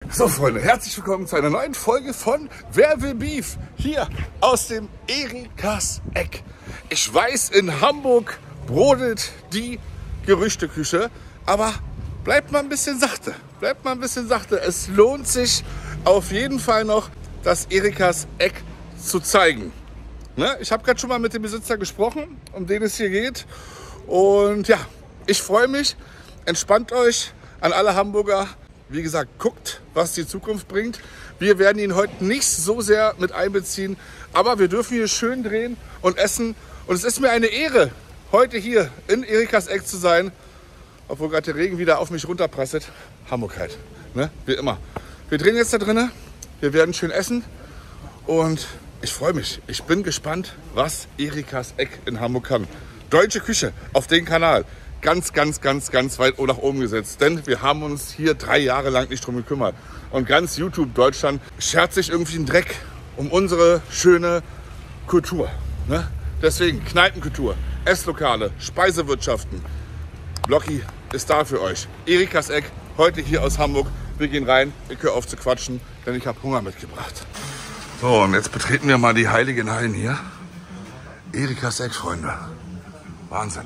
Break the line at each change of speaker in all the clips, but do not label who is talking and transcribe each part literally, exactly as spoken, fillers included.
So Freunde, herzlich willkommen zu einer neuen Folge von Wer will Beef? Hier aus dem Erikas Eck. Ich weiß, in Hamburg brodelt die Gerüchteküche, aber bleibt mal ein bisschen sachte. Bleibt mal ein bisschen sachte. Es lohnt sich auf jeden Fall noch, das Erikas Eck zu zeigen. Ne? Ich habe gerade schon mal mit dem Besitzer gesprochen, um den es hier geht. Und ja, ich freue mich. Entspannt euch an alle Hamburger. Wie gesagt, guckt, was die Zukunft bringt. Wir werden ihn heute nicht so sehr mit einbeziehen, aber wir dürfen hier schön drehen und essen. Und es ist mir eine Ehre, heute hier in Erikas Eck zu sein, obwohl gerade der Regen wieder auf mich runterprasselt. Hamburg halt, ne? Wie immer. Wir drehen jetzt da drinnen, wir werden schön essen und ich freue mich. Ich bin gespannt, was Erikas Eck in Hamburg kann. Deutsche Küche auf den Kanal. Ganz, ganz, ganz, ganz weit nach oben gesetzt. Denn wir haben uns hier drei Jahre lang nicht drum gekümmert. Und ganz YouTube Deutschland schert sich irgendwie einen Dreck um unsere schöne Kultur. Ne? Deswegen Kneipenkultur, Esslokale, Speisewirtschaften. Blocki ist da für euch. Erikas Eck, heute hier aus Hamburg. Wir gehen rein, ich höre auf zu quatschen, denn ich habe Hunger mitgebracht. So, und jetzt betreten wir mal die heiligen Hallen hier. Erikas Eck, Freunde. Wahnsinn.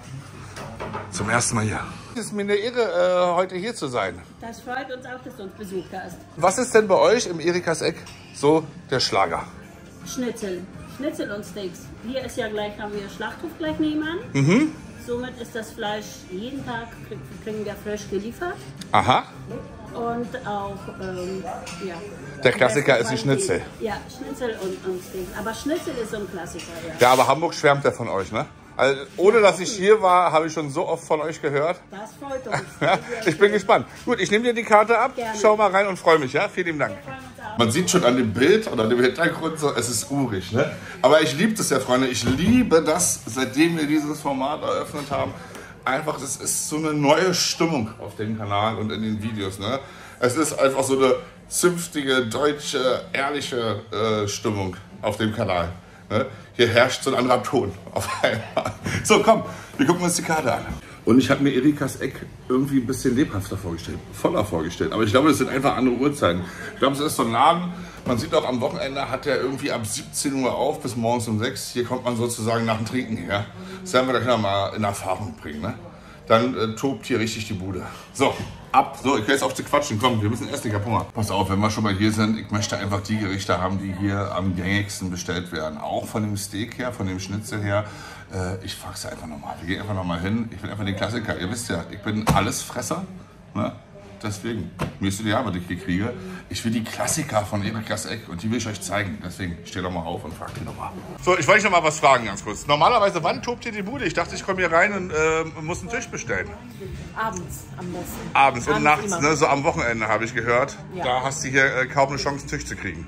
Zum ersten Mal hier. Es ist mir eine Ehre, äh, heute hier zu sein.
Das freut uns auch, dass du uns besucht hast.
Was ist denn bei euch im Erikas Eck so der Schlager?
Schnitzel. Schnitzel und Steaks. Hier ist ja gleich, haben wir Schlachthof gleich nebenan.
Mhm.
Somit ist das Fleisch jeden Tag, kriegen wir frisch geliefert.
Aha.
Und auch, ähm, ja.
Der Klassiker ist die Schnitzel.
Ja, Schnitzel und, und Steaks. Aber Schnitzel ist so ein Klassiker, ja.
Ja, aber Hamburg schwärmt ja von euch, ne? Also, ohne dass ich hier war, habe ich schon so oft von euch gehört.
Das freut uns.
Ja, ich bin gespannt. Gut, ich nehme dir die Karte ab,
Gerne.
Schau mal rein und freue mich. Ja? Vielen Dank. Man sieht schon an dem Bild oder an dem Hintergrund, so, es ist urig. Ne? Aber ich liebe das ja, Freunde. Ich liebe das, seitdem wir dieses Format eröffnet haben. Einfach, das ist so eine neue Stimmung auf dem Kanal und in den Videos. Ne? Es ist einfach so eine zünftige, deutsche, ehrliche äh, Stimmung auf dem Kanal. Ne? Hier herrscht so ein anderer Ton auf einmal. So, komm, wir gucken uns die Karte an. Und ich habe mir Erikas Eck irgendwie ein bisschen lebhafter vorgestellt, voller vorgestellt. Aber ich glaube, das sind einfach andere Uhrzeiten. Ich glaube, es ist so ein Laden, man sieht auch am Wochenende, hat der irgendwie ab siebzehn Uhr auf bis morgens um sechs. Hier kommt man sozusagen nach dem Trinken her. Das werden wir gleich noch mal in Erfahrung bringen. Ne? Dann äh, tobt hier richtig die Bude. So, ab. So, ich höre jetzt auf zu quatschen. Komm, wir müssen essen, ich hab Hunger. Pass auf, wenn wir schon mal hier sind, ich möchte einfach die Gerichte haben, die hier am gängigsten bestellt werden. Auch von dem Steak her, von dem Schnitzel her. Äh, ich frage es einfach nochmal. Wir gehen einfach nochmal hin. Ich will einfach den Klassiker. Ihr wisst ja, ich bin Allesfresser. Ne? Deswegen, mir ist ideal, was ich hier kriege. Ich will die Klassiker von Erikas Eck und die will ich euch zeigen. Deswegen steht doch mal auf und fragt die nochmal. So, ich wollte dich noch mal was fragen, ganz kurz. Normalerweise, wann tobt ihr die Bude? Ich dachte, ich komme hier rein und äh, muss einen Tisch bestellen.
Abends am besten.
Abends und
Abends
nachts, ne, so am Wochenende habe ich gehört.
Ja.
Da hast du hier äh, kaum eine Chance, einen Tisch zu kriegen.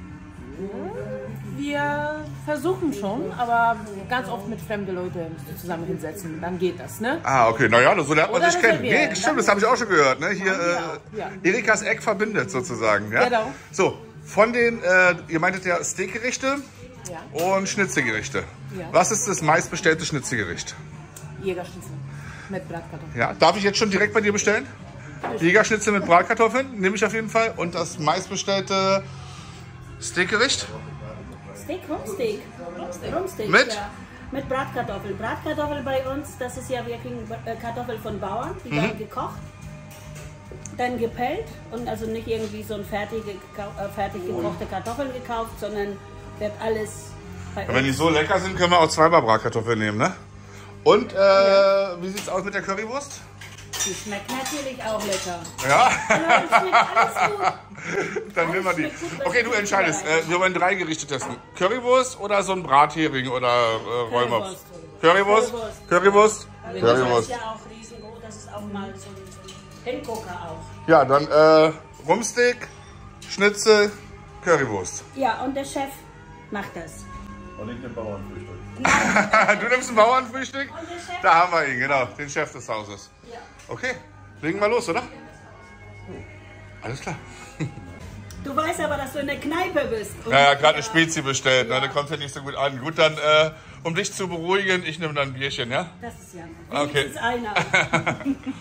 Wir versuchen schon, aber ganz oft mit fremden Leuten zusammen hinsetzen, dann geht das, ne?
Ah, okay, naja, so lernt man
Oder
sich kennen.
reservieren.
Nee, stimmt, das habe ich auch schon gehört. Ne? Hier,
auch,
äh,
ja.
Erikas Eck verbindet sozusagen. Ja?
Genau.
So, von den, äh, ihr meintet ja Steakgerichte
Ja.
und Schnitzelgerichte.
Ja.
Was ist das meistbestellte Schnitzelgericht?
Jägerschnitzel mit Bratkartoffeln.
Ja, darf ich jetzt schon direkt bei dir bestellen? Jägerschnitzel mit Bratkartoffeln, nehme ich auf jeden Fall. Und das meistbestellte Steakgericht?
Steak, Rumsteak. Rumsteak,
Mit?
ja. Mit Bratkartoffeln. Bratkartoffeln bei uns, das ist ja, wir kriegen äh, Kartoffeln von Bauern, die
Mhm.
werden gekocht, dann gepellt und also nicht irgendwie so ein fertige, äh, fertig gekochte Kartoffeln gekauft, sondern wird alles bei
Wenn die
uns.
so lecker sind, können wir auch zweimal Bratkartoffeln nehmen, ne? Und äh,
Ja.
wie sieht's aus mit der Currywurst?
Die schmeckt natürlich auch lecker.
Ja?
Ja, die schmeckt alles gut.
Dann nehmen wir die.
schmeckt gut,
Okay, du
was
entscheidest.
ich
Äh, wir wollen drei Gerichte testen. Currywurst oder so ein Brathering oder äh, Rollmops?
Currywurst.
Currywurst? Currywurst?
Das ist
Currywurst.
ja auch riesengroß, das ist auch mal so ein, so ein Hingucker auch.
Ja, dann äh, Rumsteak, Schnitzel, Currywurst.
Ja, und der Chef macht das.
Und ich nehme Bauernfrühstück.
Du nimmst ein Bauernfrühstück?
Und der Chef?
Da haben wir ihn, genau. Den Chef des Hauses.
Ja.
Okay, legen wir los, oder? Alles klar.
Du weißt aber, dass du in der Kneipe bist. Und
Ja, ja, gerade eine Spezi bestellt, ne? Der kommt ja nicht so gut an. Gut, dann, äh, um dich zu beruhigen, ich nehme dann ein Bierchen, ja?
Das ist ja
Okay.
wenigstens einer.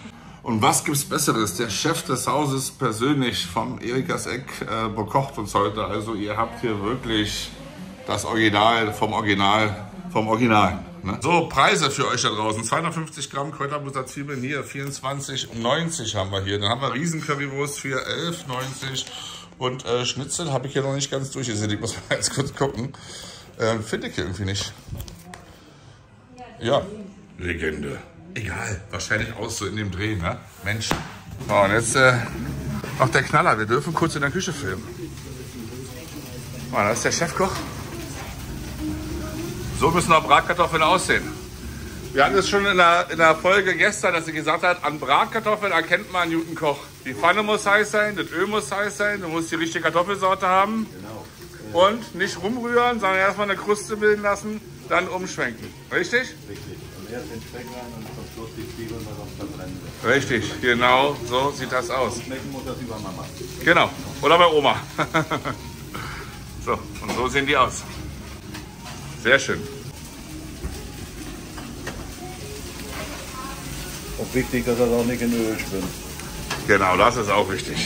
Und was gibt's Besseres? Der Chef des Hauses persönlich vom Erikas Eck äh, bekocht uns heute. Also ihr habt hier wirklich das Original vom Original vom Original. Ne? So, Preise für euch da draußen. zweihundertfünfzig Gramm Kräuterbutter Zwiebeln hier, vierundzwanzig neunzig haben wir hier. Dann haben wir Riesen-Currywurst für elf neunzig. Und äh, Schnitzel habe ich hier noch nicht ganz durchgesehen. Ich muss mal jetzt kurz gucken. Äh, Finde ich hier irgendwie nicht. Ja, Legende. Egal, wahrscheinlich aus so in dem Dreh, ne? Mensch. So, und jetzt äh, noch der Knaller. Wir dürfen kurz in der Küche filmen. Oh, da ist der Chefkoch. So müssen auch Bratkartoffeln aussehen. Wir hatten es schon in der, in der Folge gestern, dass sie gesagt hat, an Bratkartoffeln erkennt man einen guten Koch. Die Pfanne muss heiß sein, das Öl muss heiß sein, du musst die richtige Kartoffelsorte haben. Genau. Und nicht rumrühren, sondern erstmal eine Kruste bilden lassen, dann umschwenken. Richtig?
Richtig. Und erst den Speck rein und zum Schluss die Zwiebeln, weil sonst verbrennen sie.
Richtig, genau so sieht das aus.
Schmecken muss das über Mama.
Genau, oder bei Oma. So, und so sehen die aus. Sehr schön.
Und wichtig, dass das auch nicht in Öl schwimmt.
Genau, das ist auch wichtig.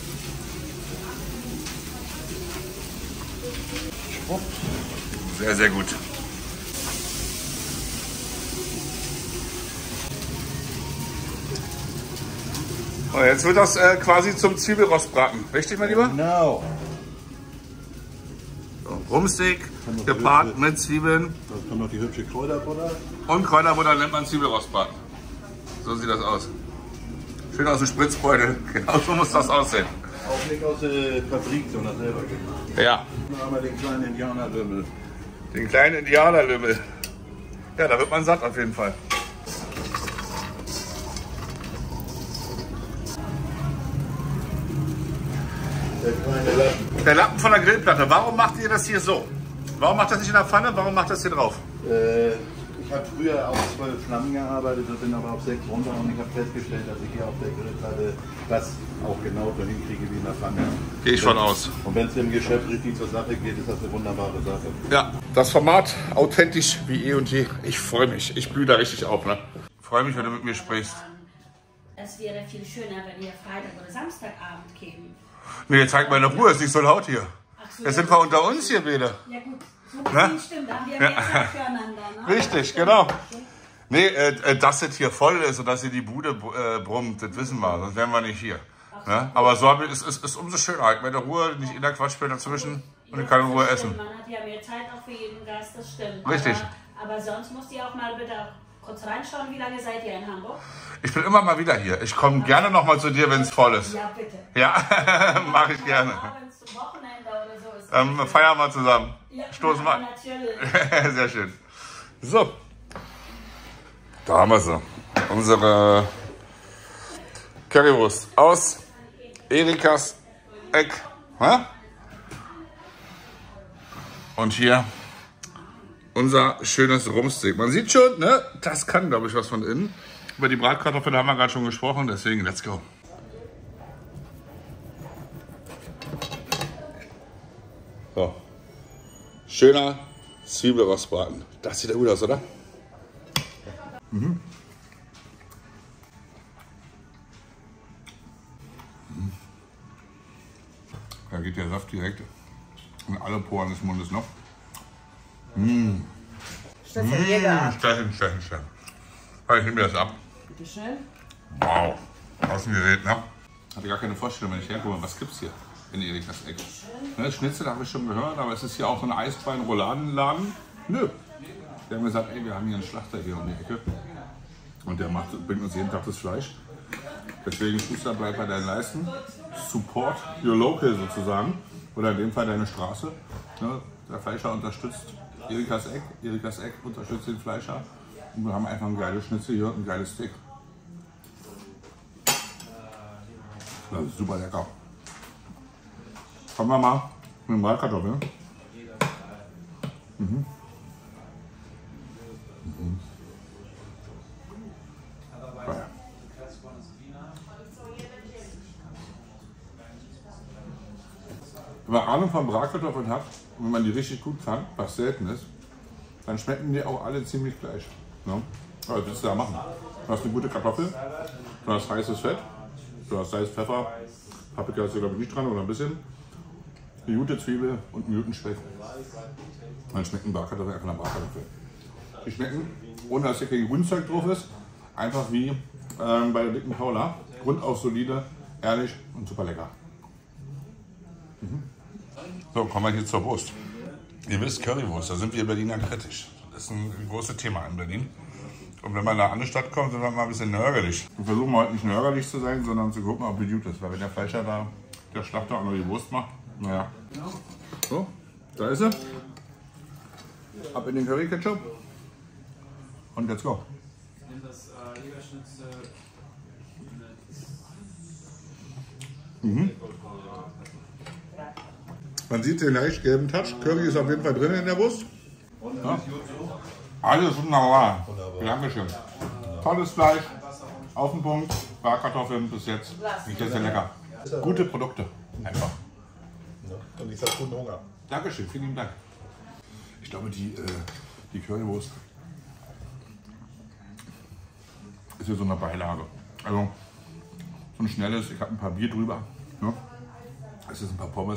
Sehr, sehr gut. Und jetzt wird das äh, quasi zum Zwiebelrostbraten. Richtig, mein Lieber?
Genau.
So, Rumsteak gepaart mit Zwiebeln.
Da kommt noch die hübsche Kräuterbutter.
Und Kräuterbutter nennt man Zwiebelrostbraten. So sieht das aus. Schön aus dem Spritzbeutel. Genau so muss das aussehen.
Auch nicht aus der Fabrik, sondern selber gemacht.
Ja.
Dann haben wir den kleinen Indianerlümmel.
Den kleinen Indianerlümmel. Ja, da wird man satt auf jeden Fall.
Der kleine Lappen.
Der Lappen von der Grillplatte. Warum macht ihr das hier so? Warum macht das nicht in der Pfanne? Warum macht das hier drauf?
Äh, ich habe früher auf zwölf Flammen gearbeitet und bin aber auf sechs runter und ich habe festgestellt, dass ich hier auf der Grillplatte das auch genau so hinkriege wie in der Pfanne.
Gehe ich von aus.
Und wenn es im Geschäft richtig zur Sache geht, ist das eine wunderbare Sache.
Ja, das Format authentisch wie eh und je. Ich freue mich. Ich blühe da richtig auf. Ne? Ich freue mich, wenn du mit mir sprichst.
Es wäre viel schöner, wenn ihr Freitag oder Samstagabend kämen.
Nee, zeig mal in Ruhe, es ist nicht so laut hier.
Ach so,
Jetzt sind wir unter uns hier, Bede.
Ja gut, so
Ne?
ne? Stimmt, da haben wir mehr Zeit füreinander. Ne?
Richtig, genau. Nee, äh, dass es hier voll ist und dass hier die Bude äh, brummt, das wissen wir, sonst wären wir nicht hier. Ne? Aber so ist es ist, ist umso schöner, halt mit der Ruhe, nicht in der Quatsch dazwischen und ich kann in Ruhe essen.
Man hat ja mehr Zeit auch für jeden Gast, das stimmt.
Richtig.
Aber, aber sonst müsst ihr auch mal bitte kurz reinschauen, wie lange seid ihr in Hamburg?
Ich bin immer mal wieder hier. Ich komme gerne noch mal zu dir, wenn es voll ist.
Ja, bitte.
Ja, mache ich gerne.
Abends, zum Wochenende oder so ist
Dann ähm, feiern wir zusammen.
ja,
Stoßen wir an.
Natürlich.
Sehr schön. So. Da haben wir sie. Unsere Currywurst aus Erikas Eck. Ha? Und hier unser schönes Rumsteak. Man sieht schon, ne? Das kann, glaube ich, was von innen. Über die Bratkartoffeln haben wir gerade schon gesprochen, deswegen let's go. So. Schöner Zwiebelrostbraten. Das sieht ja gut aus, oder? Mhm. Da geht der Saft direkt in alle Poren des Mundes noch. Mmh.
Stefan Jäger.
Stefan, Stefan, Stefan. Ich nehme mir das ab.
Bitte schön.
Wow. Außengerät, ne? Ich hatte gar keine Vorstellung, wenn ich herkomme, was gibt's hier in Erikas Eck? Ne, Schnitzel habe ich schon gehört, aber es ist hier auch so ein Eisbein-Rouladenladen. Nö. Die haben gesagt, ey, wir haben hier einen Schlachter hier um die Ecke. Und der macht, bringt uns jeden Tag das Fleisch. Deswegen, Schuster, bleib bei deinen Leisten. Support your local sozusagen. Oder in dem Fall deine Straße. Ne? Der Fleischer unterstützt Erikas Eck. Erikas Eck unterstützt den Fleischer. Und wir haben einfach ein geiles Schnitzel hier und ein geiles Steak. Das ist super lecker. Kommen wir mal mit dem Bratkartoffeln. Mhm. Mhm. Geil. Wenn man Ahnung von Bratkartoffeln hat, und wenn man die richtig gut kann, was selten ist, dann schmecken die auch alle ziemlich gleich. Ne? Was willst du da machen? Du hast eine gute Kartoffel, Du hast heißes Fett, du hast Salz, Pfeffer, Paprika ist ja glaube ich nicht dran oder ein bisschen. Eine gute Zwiebel und einen guten Speck. Dann schmecken Bratkartoffeln einfach nach Bratkartoffeln. Die schmecken, ohne dass hier kein Grünzeug drauf ist, einfach wie ähm, bei der dicken Paula. Grundauf solide, ehrlich und super lecker. Mhm. So, kommen wir hier zur Wurst. Ihr wisst, Currywurst, da sind wir Berliner kritisch. Das ist ein großes Thema in Berlin. Und wenn man in eine andere Stadt kommt, sind wir mal ein bisschen nörgelig. Wir versuchen heute nicht nörgelig zu sein, sondern zu gucken, ob es gut ist. Weil wenn der Fleischer da, der Schlachter auch noch die Wurst macht, naja. So, da ist sie. Ab in den Curry Ketchup. Und let's go. Mhm. Man sieht den leicht gelben Touch. Curry ist auf jeden Fall drin in der Wurst. Ja. Alles wunderbar. Dankeschön. Tolles Fleisch. Auf den Punkt. Bratkartoffeln bis jetzt. Riecht sehr lecker. Gute Produkte. Einfach.
Und ich sag guten Hunger.
Dankeschön. Vielen lieben Dank. Ich glaube, die, äh, die Currywurst ist hier so eine Beilage. Also so ein schnelles, ich habe ein paar Bier drüber. Ne? Es ist ein paar Pommes.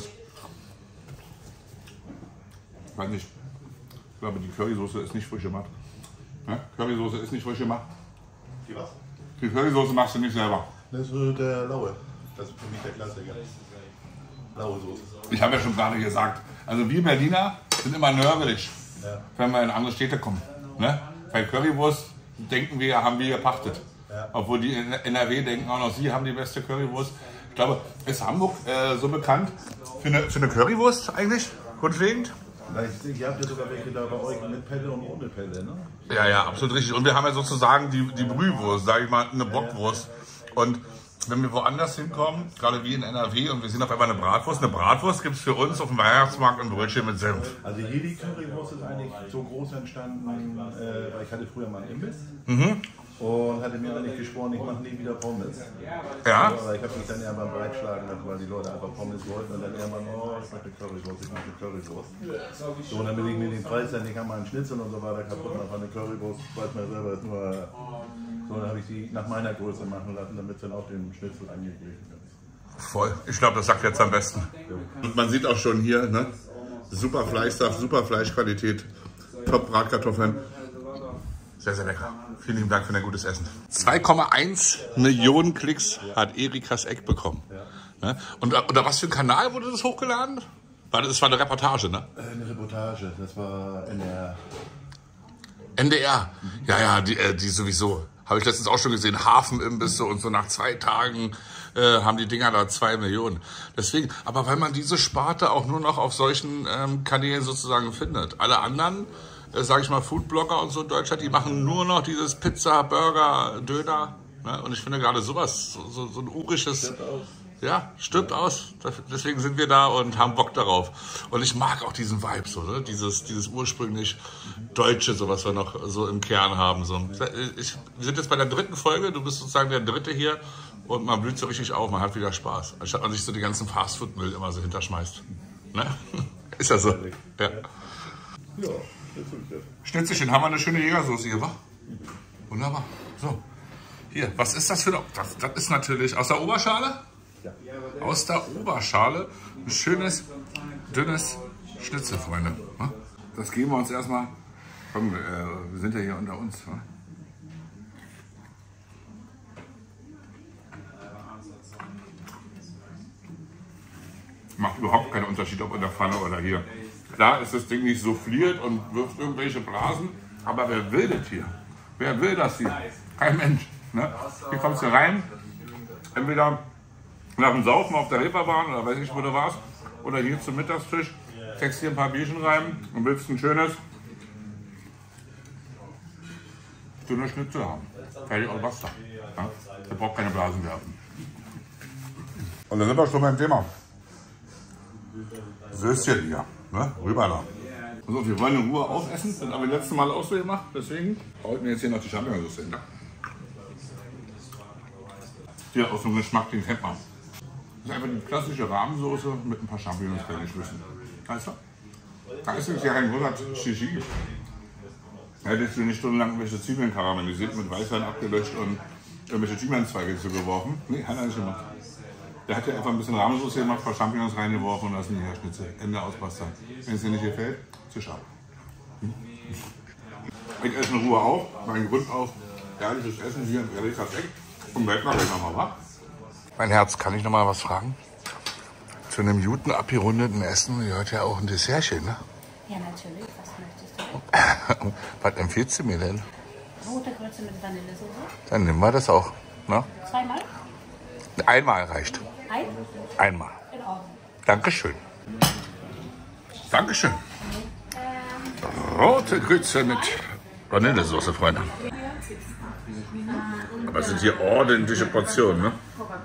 Ich weiß nicht, ich glaube die Currysoße ist nicht frisch gemacht. Ne? Currysoße ist nicht frisch gemacht.
Die was?
Die Currysoße machst du nicht selber.
Das ist der Laue. Das ist für mich der Klassiker. Laue Soße.
Ich habe ja schon gerade gesagt, also wir Berliner sind immer nörgelig, ja, wenn wir in andere Städte kommen. Ne? Bei Currywurst denken wir, haben wir gepachtet. Ja. Obwohl die in N R W denken auch noch, sie haben die beste Currywurst. Ich glaube, ist Hamburg äh, so bekannt für eine, für eine Currywurst eigentlich, grundlegend?
Ihr habt ja sogar welche da bei euch mit Pelle und ohne Pelle, ne?
Ja, ja, absolut richtig. Und wir haben ja sozusagen die, die Brühwurst, sage ich mal, eine Bockwurst. Und wenn wir woanders hinkommen, gerade wie in N R W, und wir sehen auf einmal eine Bratwurst, eine Bratwurst gibt es für uns auf dem Weihnachtsmarkt ein Brötchen mit Senf.
Also hier die Currywurst ist eigentlich so groß entstanden, äh, weil ich hatte früher mal einen Imbiss.
Mhm.
Und hatte mir eigentlich geschworen, ich mache nie wieder Pommes.
Ja.
Aber ich habe mich dann irgendwann breitschlagen lassen, weil die Leute einfach Pommes wollten. Und dann irgendwann, oh, ich mache Currywurst, ich mache Currywurst. So, und damit ich mir den Preis dann, ich habe mal einen Schnitzel und so weiter kaputt mache, eine Currywurst, weiß man selber, ist nur... So, dann habe ich die nach meiner Größe machen lassen, damit es dann auch den Schnitzel angeglichen ist. Voll. Ich glaube, das sagt jetzt am besten. Und man sieht auch schon hier, ne? Super Fleischsaft, super Fleischqualität, top Bratkartoffeln. Sehr, sehr lecker. Vielen lieben Dank für ein gutes Essen. zwei Komma eins Millionen Klicks hat Erikas Eck bekommen. Ja. Ne? Und unter was für ein Kanal wurde das hochgeladen? Das war eine Reportage, ne? Eine Reportage, das war N D R. N D R? Ja, ja, die, äh, die sowieso. Habe ich letztens auch schon gesehen, Hafenimbisse und so nach zwei Tagen äh, haben die Dinger da zwei Millionen. Deswegen, aber weil man diese Sparte auch nur noch auf solchen ähm, Kanälen sozusagen findet. Alle anderen, äh, sage ich mal, Foodblogger und so in Deutschland, die machen nur noch dieses Pizza, Burger, Döner. Ne? Und ich finde gerade sowas, so, so, so ein urisches... Ja, stirbt aus. Deswegen sind wir da und haben Bock darauf. Und ich mag auch diesen Vibe so, ne? Dieses, dieses ursprünglich Deutsche, so was wir noch so im Kern haben. So. Ich, wir sind jetzt bei der dritten Folge, du bist sozusagen der dritte hier und man blüht so richtig auf, man hat wieder Spaß. Anstatt man sich so den ganzen Fastfood-Müll immer so hinterschmeißt. Ne? Ist ja so. Ja. Ja, Schnitzelchen, haben wir eine schöne Jägersoße hier, wa? Wunderbar. So. Hier, was ist das für eine... Das, das ist natürlich aus der Oberschale? Aus der Oberschale ein schönes, dünnes Schnitzel, Freunde. Das geben wir uns erstmal. Komm, wir sind ja hier unter uns. Macht überhaupt keinen Unterschied, ob in der Pfanne oder hier. Klar ist das Ding nicht souffliert und wirft irgendwelche Blasen, aber wer will das hier? Wer will das hier? Kein Mensch. Ne? Hier kommst du rein, entweder nach dem Saufen auf der Reeperbahn oder weiß ich, wo du warst, oder hier zum Mittagstisch, steckst hier ein paar Bierchen rein und willst ein schönes dünnes Schnitzel haben. Fertig und basta. Ja? Du brauchst keine Blasen werfen. Und dann sind wir schon beim Thema. Söschen hier, ne? Rüber da. Also, wir wollen in Ruhe aufessen, das haben wir letztes Mal auch so gemacht, deswegen haut mir jetzt hier noch die Champignonsauce hin. Hier aus dem Geschmack, den kennt man. Das ist einfach die klassische Rahmensoße mit ein paar Champignons geschmissen. Weißt du? Da ist jetzt ja kein großer Shishi. Da hättest du nicht stundenlang irgendwelche Zwiebeln karamellisiert, mit Weißwein abgelöscht und
irgendwelche Thymianzweige zugeworfen. Nee, hat er nicht gemacht. Der hat ja einfach ein bisschen Rahmensauce gemacht, ein paar Champignons reingeworfen und das sind die Herschnitzel. Ende aus Basta. Wenn es dir nicht gefällt, Tisch ab. Hm? Ich esse in Ruhe auf, mein Grund auf ehrliches Essen hier im Erekas Eck. Und werd mal gleich nochmal, wa? Mein Herz, kann ich noch mal was fragen? Zu einem guten, abgerundeten Essen gehört ja auch ein Dessertchen, ne?
Ja, natürlich. Was möchtest du?
Was empfiehlst du mir denn?
Rote Grütze mit Vanillesoße.
Dann nehmen wir das auch. Ne?
Zweimal?
Einmal reicht.
Ein?
Einmal.
In Ordnung.
Dankeschön. Dankeschön. Rote Grütze mit Vanillesoße, Freunde. Aber es sind hier ordentliche Portionen, ne?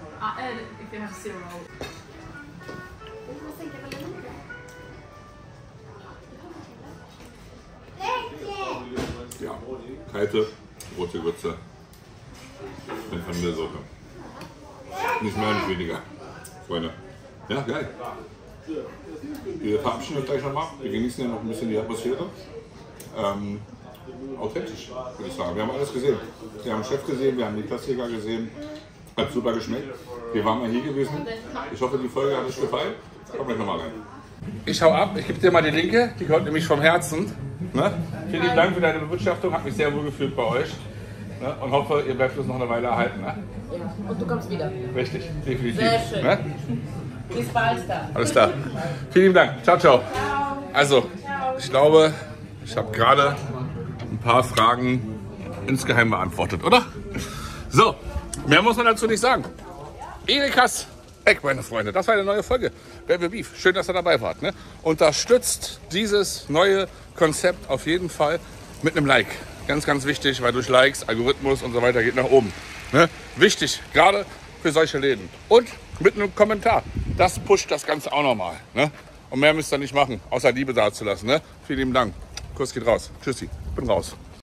Ja, kalte rote Grütze mit Vanillesoße. Nicht mehr, nicht weniger, Freunde. Ja, geil. Wir verabschieden uns gleich nochmal. Wir genießen ja noch ein bisschen die Atmosphäre. Ähm, authentisch, würde ich sagen. Wir haben alles gesehen. Wir haben den Chef gesehen, wir haben die Klassiker gesehen. Hat super geschmeckt. Wir waren mal hier gewesen. Ich hoffe, die Folge hat euch gefallen. Kommt gleich nochmal rein. Ich hau ab. Ich gebe dir mal die Linke. Die kommt nämlich vom Herzen. Ne? Vielen lieben Dank für deine Bewirtschaftung. Hat mich sehr wohl gefühlt bei euch. Ne? Und hoffe, ihr bleibt uns noch eine Weile erhalten. Ne?
Ja, und du kommst wieder.
Richtig, definitiv.
Sehr schön.
Ne?
Bis bald dann.
Alles klar. Vielen lieben Dank. Ciao, ciao. Also, ich glaube, ich habe gerade ein paar Fragen insgeheim beantwortet, oder? So, mehr muss man dazu nicht sagen. Erekas Eck, meine Freunde, das war eine neue Folge. Wer will Beef? Schön, dass ihr dabei wart. Ne? Unterstützt dieses neue Konzept auf jeden Fall mit einem Like. Ganz, ganz wichtig, weil durch Likes, Algorithmus und so weiter geht nach oben. Ne? Wichtig, gerade für solche Läden. Und mit einem Kommentar. Das pusht das Ganze auch nochmal. Ne? Und mehr müsst ihr nicht machen, außer Liebe dazulassen. Ne? Vielen lieben Dank. Kuss geht raus. Tschüssi. Bin raus.